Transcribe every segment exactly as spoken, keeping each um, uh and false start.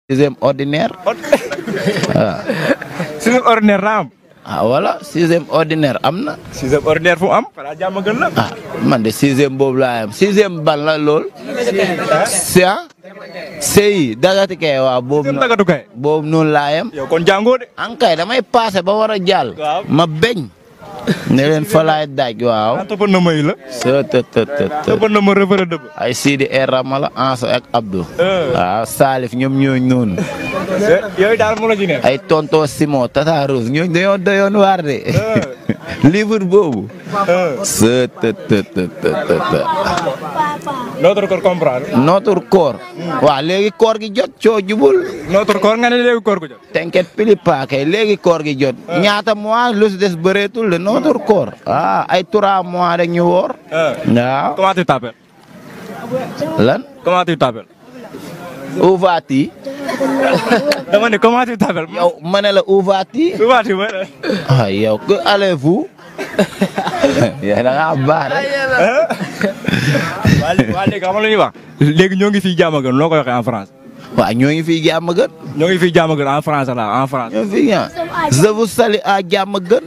sixième ordinaire. waaw. sixième ordinaire la am. ah voilà sixième ordinaire am na. sixième ordinaire fu mu am. xanaa jàmm gën la. ah man de sixième boobu laa am sixième ban la lool. si ah. sey dagati kay waaw boobu. sixième dagatu kay. boobu noonu laa yam. yow kon jàngoo de. an kay damay passé ba war a jàll. waaw ma beñ. ne leen fa laay daaj waaw. ah toppoon na may la. së të të të të. toppoon na ma rëbër a dëbb. ay Sidi Ramala Anso ak Abdou. waaw Salif ñoom ñooñu noonu. yooyu daal mu la ci neex. ay tonto Simon Tata Rose ñooñu dañoo doyoon waar de. livre boobu. së të të të të të. notre corps comprendre. notre corps. waaw léegi koor gi jot coo jubul. notre corps nga ne léegi koor gu jot. tenket pili paake léegi koor gi jot. ñaata mois lu si des bëreetul de notre corps. ah ay trois mois rek ñu woor. waaw. comment tu t'appelles. lan. comment tu t'appelles. où vas-tu. dama ne comment tu t'appelles. yow ma ne la où vas-tu. où vas-tu mooy la. ah yow que allez-vous. yaa da ngaa baax rek. waa léegi waa léegi xam nga lu ñuy wax. léegi ñoo ngi fii Diamaguène loo koy waxee en France. waaw ñoo ngi fii Diamaguène. ñoo ngi fii Diamaguène en France la en France. ñoo ngi fii ah. je vous salue à Diamaguène.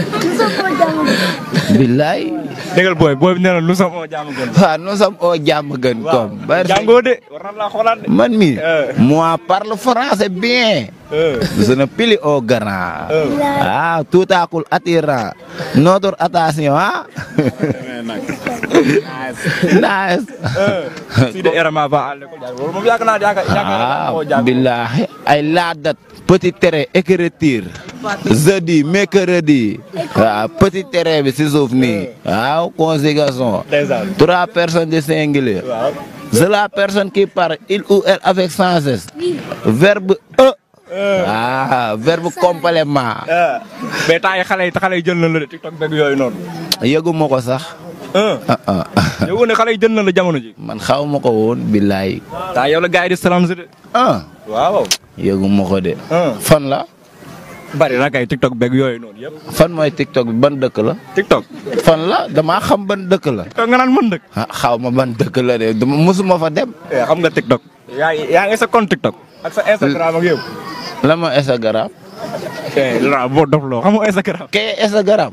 billaay. déggal booy booy bi nee na nous sommes au Diamaguène. waaw nous sommes au Diamaguène comme. waaw jàngoo de war na laa xoolaat de. man mi moi parle français bien. je ne pili au grand. ah tout à coup attirant. notre attention ah. nice. Sidi Rama ba àll ko jaar moom yaakaar naa yaakaar naa billahi ay la date petit trait écriture jeudi mercredi waaw petit trait bi si suuf nii waaw conjugation trois personnes de singulier c'est la personne qui parle il ou elle avec sans cesse verbe e ah verbe complément mais temps yi xale yi xale yi jël na la de TikTok beeg yooyu noonu yëguma ko sax yow ne xale yi jël na la jamono ji man xaw ma ko woon billaay taa yow la gars yi di salam si de ah waaw yëguma ko de fan la bari na kay TikTok beeg yooyu noonu yëpp fan mooy TikTok bi ban dëkk la TikTok fan la damaa xam ban dëkk la TikTok nga naan mën dëkk ah xaw ma ban dëkk la de dama mosuma fa dem xam nga TikTok yaa yaa ngi sa compte TikTok ak sa Instagram ak yow la ma Instagram la boo dof loo xam nga Instagram ke Instagram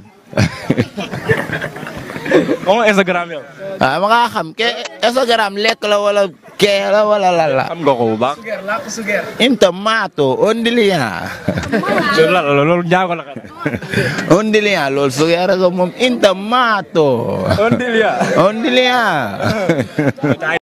xam nga Instagram yow ah ma nga xam ke Instagram lekk la wala kee la wala la la xam nga ko bu baax inta maato ondilian loolu njaago la xam ondilian loolu sugeer ko moom inta maato ondilian ondilian